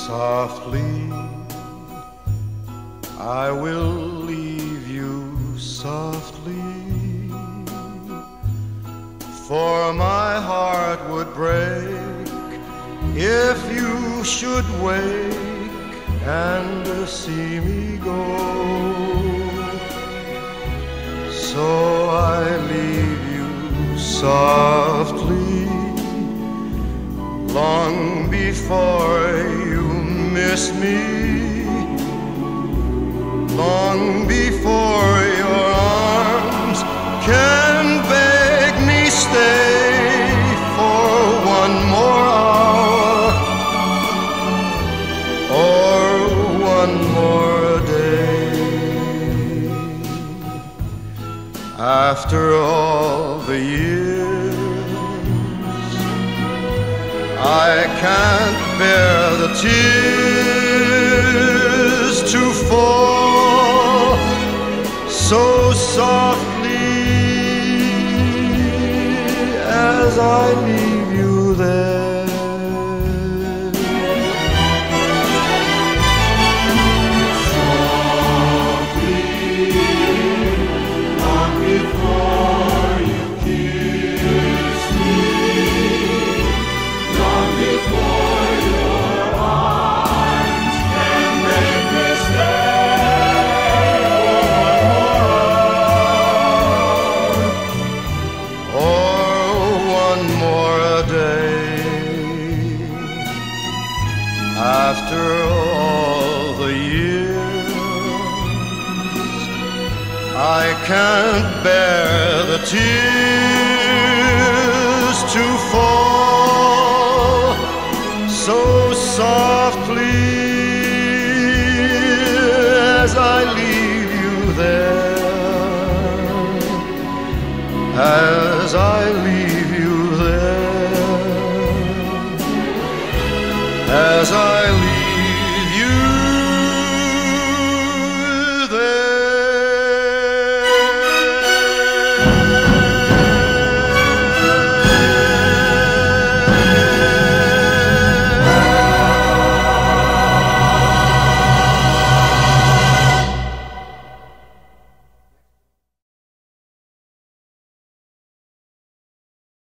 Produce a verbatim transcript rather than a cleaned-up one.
Softly I will leave you softly, for my heart would break if you should wake and see me go. So I leave you softly, long before you miss me, long before your arms can beg me stay for one more hour or one more day. After all the years, I can't bear the tears to fall so softly as I leave you there. Softly, long before you kiss me, long before your arms can make me stay or one more day. After all the years, I can't bear the tears to fall so softly as I leave you there, as I leave you there, as I leave